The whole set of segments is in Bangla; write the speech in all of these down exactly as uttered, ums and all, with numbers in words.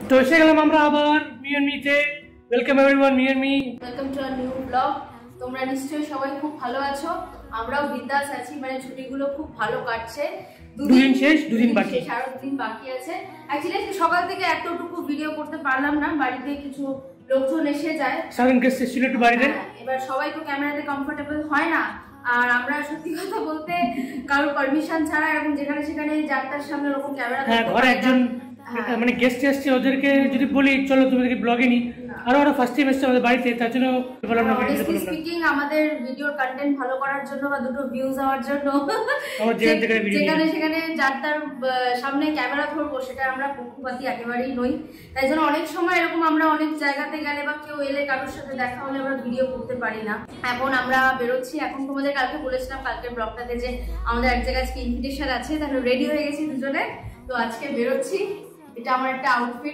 তো এসে গেলাম আমরা আবার মিয়ানমিতে। ওয়েলকাম এভরিওয়ান, মিয়ানমি, welcome to a new blog. তোমরা নিশ্চয়ই সবাই খুব ভালো আছো, আমরাও বিন্দাস আছি। মানে ছুটিগুলো খুব ভালো কাটছে, দুদিন শেষ দুদিন বাকি, আরো দুদিন বাকি আছে। অ্যাকচুয়ালি সকাল থেকে এতটুকু ভিডিও করতে পারলাম না, বাড়িতে কিছু লোকজন এসে যায়, সারাদিন গেস্ট ছিল একটু বাড়িতে। এবার সবাই তো ক্যামেরাতে কমফোর্টেবল হয় না, আর আমরা সত্যি কথা বলতে কারো পারমিশন ছাড়া এরকম যেখানে সেখানে যাত্রার সামনে ওরকম ক্যামেরা, হ্যাঁ ঘরে একজন মানে গেস্ট এসছে, ওদেরকে যদি বলি চলো তোমাদেরকে ব্লগে নি, আর ওরা ফার্স্ট টাইম এসছে আমাদের বাড়িতে, তার জন্য বললাম না। অনেস্টলি স্পিকিং আমাদের ভিডিওর কন্টেন্ট ভালো করার জন্য বা দুটো ভিউজ হওয়ার জন্য যেখানে সেখানে যাত্রার সামনে ক্যামেরা ধরবো সেটা আমরা পক্ষপাতী একেবারেই নই। তাই জন্য অনেক সময় এরকম আমরা অনেক জায়গাতে গেলে বা কেউ এলে কারোর সাথে দেখা হলে আমরা ভিডিও করতে পারি না। এখন আমরা বেরোচ্ছি, এখন তোমাদের কালকে বলেছিলাম কালকের ব্লগটাতে যে আমাদের এক জায়গায় আজকে ইনভিটেশন আছে, তাহলে রেডি হয়ে গেছি দুজনে। তো আজকে বেরোচ্ছি, এটা আমার একটা আউটফিট,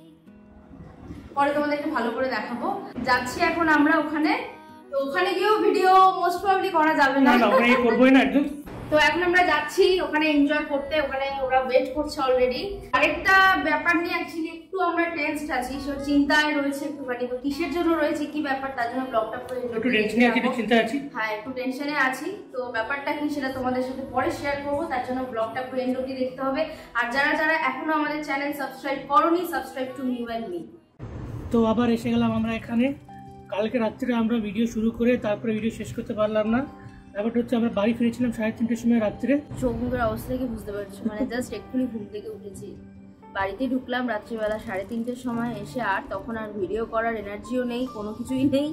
পরে তোমাদেরকে ভালো করে দেখাবো। যাচ্ছি এখন আমরা ওখানে, তো ওখানে গিয়েও ভিডিও মোস্ট প্রবাবলি করা যাবে না, ওখানে করবোই না একদম। তো এখন আমরা যাচ্ছি ওখানে এনজয় করতে, ওখানে ওরা ওয়েট করছে অলরেডি। আরেকটা ব্যাপার নিয়ে অ্যাকচুয়ালি একটু আমরা টেনসড আছি, সো চিন্তায় রয়েছে একটুখানি। তো কিসের জন্য রয়েছে, কি ব্যাপার, তার জন্য ব্লগটা করে একটু টেনশনে আছি, একটু চিন্তায় আছি। হ্যাঁ একটু টেনশনে আছি, তো ব্যাপারটা কি সেটা তোমাদের সাথে পরে শেয়ার করবো, তার জন্য ব্লগটা পুরো এন্ড অবধি দেখতে হবে। আর যারা যারা এখনো আমাদের চ্যানেল সাবস্ক্রাইব করোনি, subscribe to new and me. তো আবার এসে গেলাম আমরা এখানে। কালকে রাত্রে আমরা ভিডিও শুরু করে তারপরে ভিডিও শেষ করতে পারলাম না। ব্যাপারটা হচ্ছে আমরা বাড়ি ফিরেছিলাম সাড়ে তিনটের সময় রাত্রে। চোখ মুখের অবস্থা থেকে বুঝতে পারছো, মানে জাস্ট এক্ষুনি ঘুম থেকে উঠেছি, বাড়িতে ঢুকলাম রাত্রিবেলা সাড়ে তিনটের সময় এসে, আর তখন আর ভিডিও করার এনার্জিও নেই, কোনো কিছুই নেই।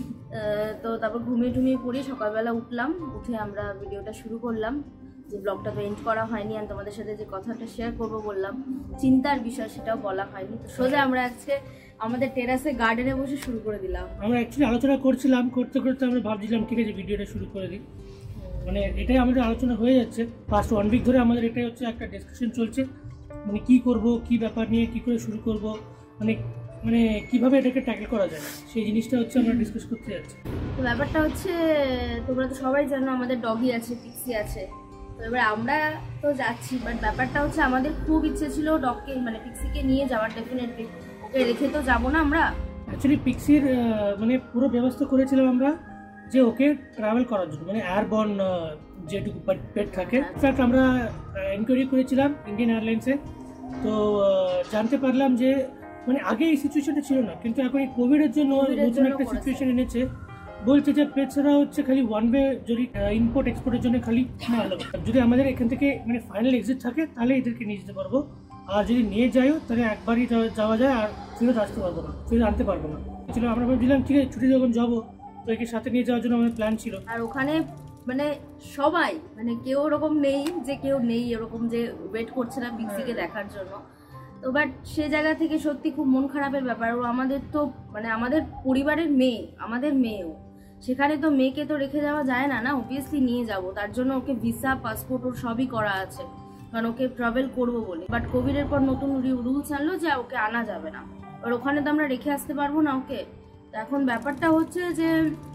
তো তারপর ঘুমিয়ে টুমিয়ে পড়ি, সকালবেলা উঠলাম, উঠে আমরা ভিডিওটা শুরু করলাম। যে ব্লগটা তো এন্ড করা হয়নি, আর তোমাদের সাথে যে কথাটা শেয়ার করবো বললাম চিন্তার বিষয়, সেটাও বলা হয়নি। তো সোজা আমরা আজকে আমাদের টেরাসে গার্ডেনে বসে শুরু করে দিলাম। আমরা অ্যাকচুয়ালি আলোচনা করছিলাম, করতে করতে আমরা ভাবছিলাম ঠিক আছে ভিডিওটা শুরু করে দিই, মানে এটাই আমাদের আলোচনা হয়ে যাচ্ছে। ফার্স্ট ওয়ান উইক ধরে আমাদের এটাই হচ্ছে একটা ডিসকাশন চলছে, মানে কি করব, কি ব্যাপার নিয়ে কি করে শুরু করব, মানে মানে কিভাবে এটাকে ট্যাকেল করা যায়, সেই জিনিসটা হচ্ছে আমরা ডিসকাস করতে যাচ্ছি। তো ব্যাপারটা হচ্ছে তোমরা তো সবাই জানো আমাদের ডগি আছে, পিক্সি আছে। তো এবার আমরা তো যাচ্ছি, বাট ব্যাপারটা হচ্ছে আমাদের খুব ইচ্ছে ছিল ডগকে মানে পিক্সিকে নিয়ে যাওয়ার, ডেফিনেটলি ওকে রেখে তো যাবো না আমরা। অ্যাকচুয়ালি পিক্সির মানে পুরো ব্যবস্থা করেছিলাম আমরা যে ওকে ট্রাভেল করার জন্য, মানে এয়ারবর্ন যেটুকু পেট থাকে। ইনফ্যাক্ট আমরা এনকোয়ারি করেছিলাম ইন্ডিয়ান এয়ারলাইন্সে, তো জানতে পারলাম যে মানে আগে এই সিচুয়েশনটা ছিল না, কিন্তু এখন এই কোভিডের জন্য নতুন একটা সিচুয়েশন এনেছে। বলছে যে পেটসরা হচ্ছে খালি ওয়ান ওয়ে, যদি ইম্পোর্ট এক্সপোর্টের জন্য খালি আলো, যদি আমাদের এখান থেকে মানে ফাইনাল এক্সিট থাকে তাহলে এদেরকে নিয়ে যেতে পারবো, আর যদি নিয়ে যাইও তাহলে একবারই যাওয়া যায়, আর ফেরত আসতে পারবো না, ফেরত আনতে পারবো না। ছিল আমরা ভাবছিলাম ঠিক আছে ছুটি যখন যাবো তো একে সাথে নিয়ে যাওয়ার জন্য আমাদের প্ল্যান ছিল। আর ওখানে মানে সবাই মানে কেউ ওরকম নেই যে কেউ নেই এরকম যে ওয়েট করছে না পিক্সিকে দেখার জন্য। তো বাট সে জায়গা থেকে সত্যি খুব মন খারাপের ব্যাপার। ও আমাদের তো মানে আমাদের পরিবারের মেয়ে, আমাদের মেয়েও, সেখানে তো মেয়েকে তো রেখে যাওয়া যায় না, না অবভিয়াসলি নিয়ে যাব। তার জন্য ওকে ভিসা পাসপোর্ট ওর সবই করা আছে, কারণ ওকে ট্রাভেল করবো বলে। বাট কোভিডের পর নতুন রুলস আনলো যে ওকে আনা যাবে না, আর ওখানে তো আমরা রেখে আসতে পারবো না ওকে। তো এখন ব্যাপারটা হচ্ছে যে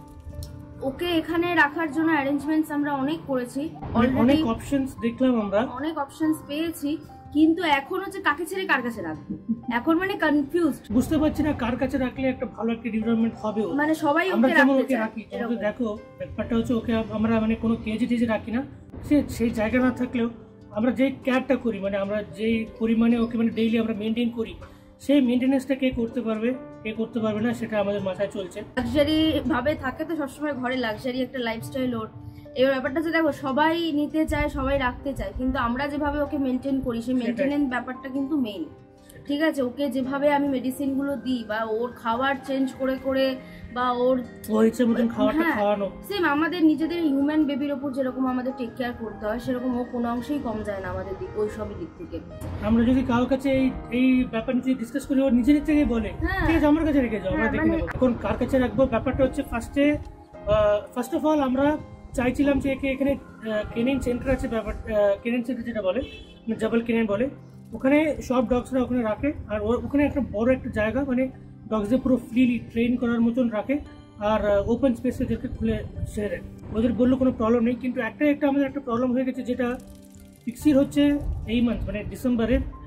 ওকে এখানে রাখার জন্য অ্যারেঞ্জমেন্টস আমরা অনেক করেছি, অনেক অপশনস দেখলাম আমরা, অনেক অপশনস পেয়েছি, কিন্তু এখন হচ্ছে কাকে ছেড়ে কার কাছে রাখবো, এখন মানে কনফিউজড, বুঝতে পারছি না কার কাছে রাখলে একটা ভালো একটা ডেভেলপমেন্ট হবে। মানে সবাই আমরা যেমন ওকে রাখি, তুমি দেখো ব্যাপারটা হচ্ছে ওকে আমরা মানে কোনো কেজে টেজে রাখি না, সে সেই জায়গা না থাকলেও আমরা যে কেয়ারটা করি, মানে আমরা যেই পরিমাণে ওকে মানে ডেইলি আমরা মেনটেন করি, সেই মেনটেনেন্সটা কে করতে পারবে কে করতে পারবে না সেটা আমাদের মাথায় চলছে। লাক্সারি ভাবে থাকে তো সবসময় ঘরে, লাক্সারি একটা লাইফস্টাইল ওর। এবার ব্যাপারটা হচ্ছে দেখো সবাই নিতে চায়, সবাই রাখতে চায়, কিন্তু আমরা যেভাবে ওকে মেনটেন করি সেই মেনটেনেন্স ব্যাপারটা কিন্তু মেইন। ঠিক আছে, ওকে যেভাবে আমি মেডিসিন গুলো দিই বা ওর খাবার চেঞ্জ করে করে বা ওর ইচ্ছে মতন খাওয়াটা খাওয়ানো, সেম আমাদের নিজেদের হিউম্যান বেবির ওপর যেরকম আমাদের টেক কেয়ার করতে হয় সেরকম ও কোনো অংশেই কম যায় না আমাদের দিক, ওই সবই দিক থেকে। আমরা যদি কারোর কাছে এই এই ব্যাপার নিয়ে ডিসকাস করি, ও নিজে থেকে বলে ঠিক আছে আমার কাছে রেখে যাও, আমরা দেখে নেবো। এখন কার কাছে রাখবো ব্যাপারটা হচ্ছে ফার্স্টে ফার্স্ট অফ অল আমরা চাইছিলাম যে একে এখানে কেনিন সেন্টার আছে, ব্যাপার কেনিন সেন্টার যেটা বলে জাবল কেনিন বলে, ওখানে সব ডগসরা ওখানে রাখে, আর ওখানে একটা বড় একটা জায়গা মানে ডগসদের পুরো ফ্রিলি ট্রেন করার মতন রাখে, আর ওপেন স্পেসে ওদেরকে খুলে ছেড়ে দেয়। ওদের বললো কোনো প্রবলেম নেই, কিন্তু একটাই একটা আমাদের একটা প্রবলেম হয়ে গেছে, যেটা পিক্সির হচ্ছে এই মান্থ মানে ডিসেম্বরের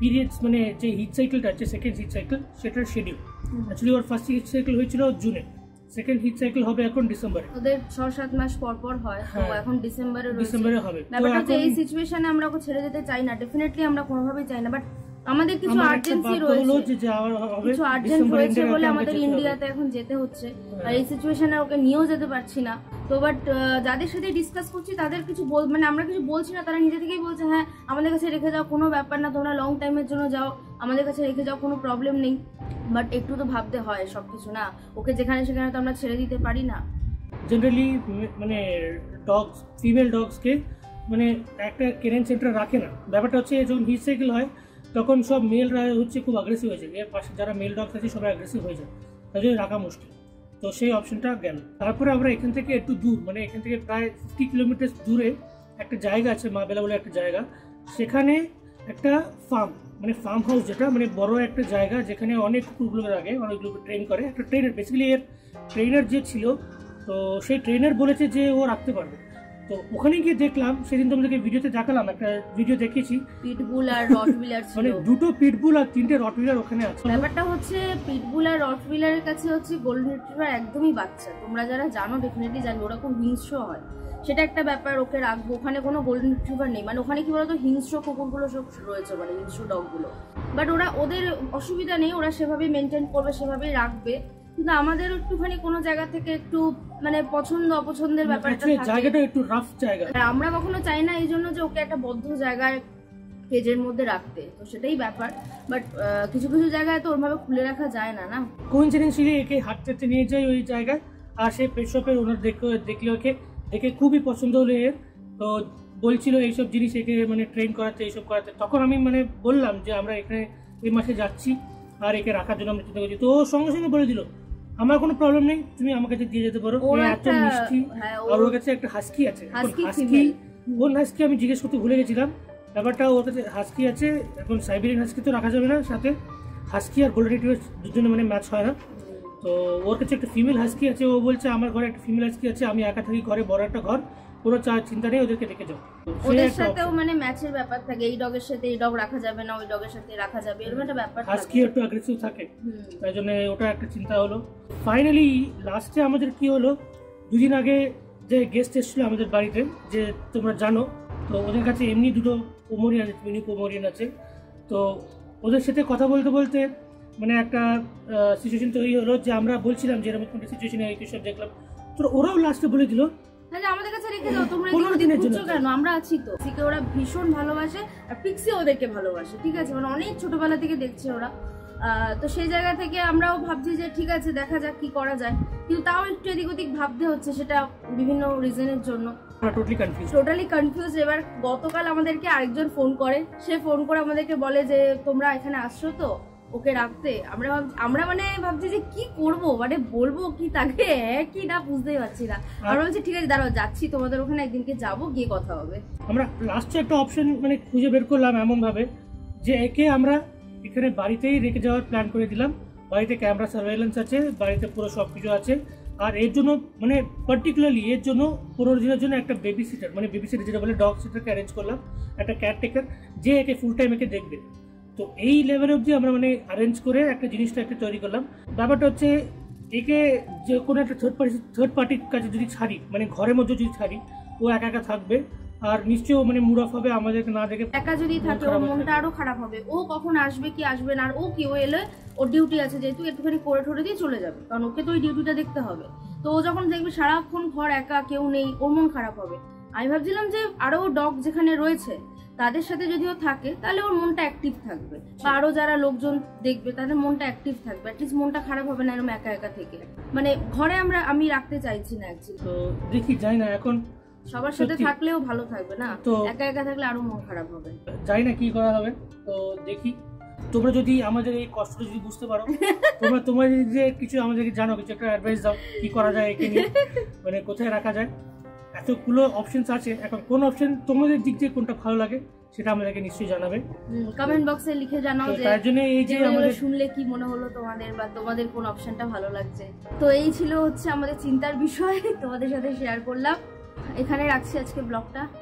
পিরিয়ডস মানে যে হিট সাইকেলটা আছে সেকেন্ড হিট সাইকেল সেটার শিডিউল। অ্যাকচুয়ালি ওর ফার্স্ট হিট সাইকেল হয়েছিল জুনে, সেকেন্ড হিট সাইকেল হবে এখন ডিসেম্বরে। ওদের ছয় সাত মাস পর পর হয়, তো এখন ডিসেম্বরে ডিসেম্বরে হবে। ব্যাপারটা হচ্ছে এই সিচুয়েশনে আমরা ওকে ছেড়ে যেতে চাই না, ডেফিনেটলি আমরা কোনোভাবেই চাই না, বাট আমাদের কিছু আর্জেন্সি রয়েছে, কিছু আর্জেন্ট রয়েছে বলে আমাদের ইন্ডিয়াতে এখন যেতে হচ্ছে, আর এই সিচুয়েশনে ওকে নিয়েও যেতে পারছি না। তো বাট যাদের সাথে ডিসকাস করছি তাদের কিছু বল মানে আমরা কিছু বলছি না, তারা নিজে থেকেই বলছে হ্যাঁ আমাদের কাছে রেখে যাও, কোনো ব্যাপার না, তোমরা লং টাইমের জন্য যাও, আমাদের কাছে রেখে যাও, কোনো প্রবলেম নেই। বাট একটু তো ভাবতে হয় সবকিছু, না ওকে যেখানে সেখানে তো আমরা ছেড়ে দিতে পারি না। জেনারেলি মানে ডগস, ফিমেল ডগসকে মানে একটা কেরেন সেন্টার রাখে না। ব্যাপারটা হচ্ছে যখন হিট সাইকেল হয় তখন সব মেলরা হচ্ছে খুব অ্যাগ্রেসিভ হয়ে যায়, এর পাশে যারা মেল ডগস আছে সবাই অ্যাগ্রেসিভ হয়ে যায়, তাই জন্য রাখা মুশকিল। তো সেই অপশনটা গেল। তারপরে আমরা এখান থেকে একটু দূর মানে এখান থেকে প্রায় ফিফটি কিলোমিটার দূরে একটা জায়গা আছে, মা বেলা বলে একটা জায়গা, সেখানে একটা ফার্ম মানে ফার্ম হাউস, যেটা মানে বড় একটা জায়গা যেখানে অনেক কুকুরগুলো রাখে, অনেকগুলো ট্রেন করে। একটা ট্রেনার, বেসিক্যালি এর ট্রেনার যে ছিল, তো সেই ট্রেনার বলেছে যে ও রাখতে পারবে। তো ওখানে গিয়ে দেখলাম, সেদিন তোমাদেরকে ভিডিওতে দেখালাম, একটা ভিডিও দেখিয়েছি, পিটবুল আর রটউইলার ছিল, মানে দুটো পিটবুল আর তিনটে রটউইলার ওখানে আছে। ব্যাপারটা হচ্ছে পিটবুল আর রটউইলারের কাছে হচ্ছে গোল্ডেন রিট্রিভার একদমই বাচ্চা, তোমরা যারা জানো ডেফিনেটলি জানো ওরা খুব হিংস্র হয়, সেটা একটা ব্যাপার। ওকে রাখবো, ওখানে কোনো গোল্ডেন রিট্রিভার নেই, মানে ওখানে কি বলতো হিংস্র কুকুরগুলো সব রয়েছে, মানে হিংস্র ডগগুলো, বাট ওরা ওদের অসুবিধা নেই, ওরা সেভাবেই মেনটেন করবে, সেভাবেই রাখবে। কিন্তু আমাদের একটুখানি কোনো জায়গা থেকে একটু মানে পছন্দ অপছন্দের ব্যাপারটা থাকে, জায়গাটা একটু রাফ জায়গা, আমরা কখনো চাই না এই জন্য যে ওকে একটা বদ্ধ জায়গায় কেজের মধ্যে রাখতে, তো সেটাই ব্যাপার। বাট কিছু কিছু জায়গায় তো ওরভাবে খুলে রাখা যায় না। না কোইন্সিডেন্টালি একে হাঁটতে নিয়ে যাই ওই জায়গায়, আর সেই পেট শপের ওনার দেখে দেখলে ওকে দেখে খুবই পছন্দ হলো এর, তো বলছিল এইসব জিনিস একে মানে ট্রেন করাতে, এইসব করাতে। তখন আমি মানে বললাম যে আমরা এখানে এই মাসে যাচ্ছি আর একে রাখার জন্য আমরা চিন্তা করছি, তো ও সঙ্গে সঙ্গে বলে দিল আমার কোনো প্রবলেম নেই, তুমি আমার কাছে দিয়ে যেতে পারো, এত মিষ্টি। আর ওর কাছে একটা হাস্কি আছে, হাস্কি কোন হাস্কি আমি জিজ্ঞেস করতে ভুলে গেছিলাম ব্যাপারটা। ওর কাছে হাস্কি আছে, এখন সাইবেরিয়ান হাস্কি তো রাখা যাবে না সাথে, হাস্কি আর গোল্ডেন রিট্রিভার দুজনে মানে ম্যাচ হয় না, তো ওর কাছে একটা ফিমেল হাস্কি আছে। ও বলছে আমার ঘরে একটা ফিমেল হাস্কি আছে, আমি একা থাকি ঘরে, বড় একটা ঘর, কোনো চিন্তা নেই, ওদেরকে রেখে যাও। ওদের সাথেও মানে ম্যাচের ব্যাপার থাকে, এই ডগের সাথে এই ডগ রাখা যাবে না, ওই ডগের সাথে রাখা যাবে, এরকম একটা ব্যাপার থাকে। হাস্কি একটু অ্যাগ্রেসিভ থাকে, তাই জন্য ওটা একটা চিন্তা হলো। ফাইনালি লাস্টে আমাদের কি হলো, দুদিন আগে যে গেস্ট এসেছিল আমাদের বাড়িতে, যে তোমরা জানো, তো ওদের কাছে এমনি দুটো পোমোরিয়ান আছে, মিনি পোমোরিয়ান আছে, তো ওদের সাথে কথা বলতে বলতে মানে একটা সিচুয়েশন তৈরি হলো, যে আমরা বলছিলাম যে এরকম একটা সিচুয়েশনে এই সব দেখলাম, তো ওরাও লাস্টে বলে দিল তাহলে আমাদের কাছে রেখে যাও, তোমরা কোনো দিনের জন্য কেন, আমরা আছি তো। পিক্সিকে ওরা ভীষণ ভালোবাসে, আর পিক্সি ওদেরকে ভালোবাসে, ঠিক আছে, মানে অনেক ছোটবেলা থেকে দেখছে ওরা, তো সেই জায়গা থেকে আমরাও ভাবছি যে ঠিক আছে দেখা যাক কি করা যায়, কিন্তু তাও একটু এদিক ওদিক ভাবতে হচ্ছে, সেটা বিভিন্ন রিজনের জন্য টোটালি কনফিউজ টোটালি কনফিউজ এবার গতকাল আমাদেরকে আরেকজন ফোন করে, সে ফোন করে আমাদেরকে বলে যে তোমরা এখানে আসছো তো ওকে রাখতে। আমরা আমরা মানে ভাবছি যে কি করব, মানে বলবো কি তাকে, হ্যাঁ কি না বুঝতেই পারছি না। আমরা বলছি ঠিক আছে দাঁড়াও, যাচ্ছি তোমাদের ওখানে, একদিনকে যাবো, গিয়ে কথা হবে। আমরা লাস্টে একটা অপশন মানে খুঁজে বের করলাম এমন ভাবে যে একে আমরা এখানে বাড়িতেই রেখে যাওয়ার প্ল্যান করে দিলাম। বাড়িতে ক্যামেরা সার্ভেইলেন্স আছে, বাড়িতে পুরো সব কিছু আছে, আর এর জন্য মানে পার্টিকুলারলি এর জন্য পনেরো দিনের জন্য একটা বেবি সিটার, মানে বেবি সিটার যেটা বলে ডগ সিটারকে অ্যারেঞ্জ করলাম, একটা কেয়ারটেকার যে একে ফুল টাইম একে দেখবে। তো এই লেভেল অবধি আমরা মানে অ্যারেঞ্জ করে একটা জিনিসটা একটা তৈরি করলাম। ব্যাপারটা হচ্ছে একে যে কোনো একটা থার্ড পার্টি থার্ড পার্টির কাছে যদি ছাড়ি, মানে ঘরের মধ্যে যদি ছাড়ি, ও একা একা থাকবে, আর নিশ্চয়ই মানে মুড অফ হবে আমাদেরকে না দেখে, একা যদি থাকে ওর মনটা আরো খারাপ হবে, ও কখন আসবে কি আসবে না, আর ও কি ও এলে ওর ডিউটি আছে যেহেতু একটুখানি করে ঠরে দিয়ে চলে যাবে, কারণ ওকে তো ওই ডিউটিটা দেখতে হবে। তো ও যখন দেখবে সারাক্ষণ ঘর একা, কেউ নেই, ওর মন খারাপ হবে। আমি ভাবছিলাম যে আরো ডগ যেখানে রয়েছে তাদের সাথে যদিও থাকে তাহলে ওর মনটা অ্যাক্টিভ থাকবে, বা আরো যারা লোকজন দেখবে তাদের মনটা অ্যাক্টিভ থাকবে, অ্যাটলিস্ট মনটা খারাপ হবে না এরকম একা একা থেকে। মানে ঘরে আমরা আমি রাখতে চাইছি না অ্যাকচুয়ালি, তো দেখি যাই না, এখন সবার সাথে থাকলেও ভালো থাকবে না, তো একা একা থাকলে আরো মন খারাপ হবে, যাই না কি করা হবে। তো দেখি তোমরা যদি আমাদের এই কষ্টটা যদি বুঝতে পারো, তোমরা তোমার যে কিছু আমাদেরকে জানো, কিছু একটা অ্যাডভাইস দাও কি করা যায় একে নিয়ে, মানে কোথায় রাখা যায়। এতগুলো অপশনস আছে, এখন কোন অপশন তোমাদের দিক দিয়ে কোনটা ভালো লাগে সেটা আমাদেরকে নিশ্চয়ই জানাবে, কমেন্ট বক্সে লিখে জানাও যে তার জন্য এই যে আমাদের শুনলে কি মনে হলো তোমাদের, বা তোমাদের কোন অপশনটা ভালো লাগছে। তো এই ছিল হচ্ছে আমাদের চিন্তার বিষয়, তোমাদের সাথে শেয়ার করলাম। এখানে রাখছি আজকে ব্লগটা,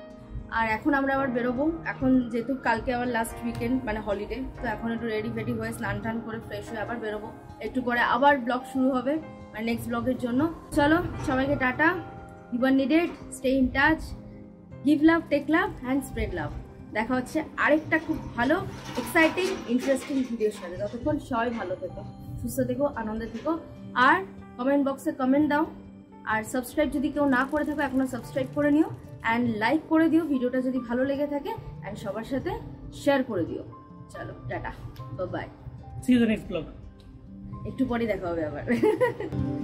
আর এখন আমরা আবার বেরোবো। এখন যেহেতু কালকে আবার লাস্ট উইকেন্ড মানে হলিডে, তো এখন একটু রেডি ফেডি হয়ে স্নান টান করে ফ্রেশ হয়ে আবার বেরোবো। একটু পরে আবার ব্লগ শুরু হবে মানে নেক্সট ব্লগের জন্য। চলো সবাইকে tata, you are needed, stay in touch, give love, take love and spread love. দেখা হচ্ছে আরেকটা খুব ভালো এক্সাইটিং ইন্টারেস্টিং ভিডিওর সাথে। ততক্ষণ সবাই ভালো থেকো, সুস্থ থেকো, আনন্দে থেকো। আর কমেন্ট বক্সে কমেন্ট দাও। আর সাবস্ক্রাইব যদি কেউ না করে থাকো এখনো সাবস্ক্রাইব করে নিও, অ্যান্ড লাইক করে দিও ভিডিওটা যদি ভালো লেগে থাকে, অ্যান্ড সবার সাথে শেয়ার করে দিও। চলো tata, bye, see you the next blog. একটু পরে দেখা হবে আবার।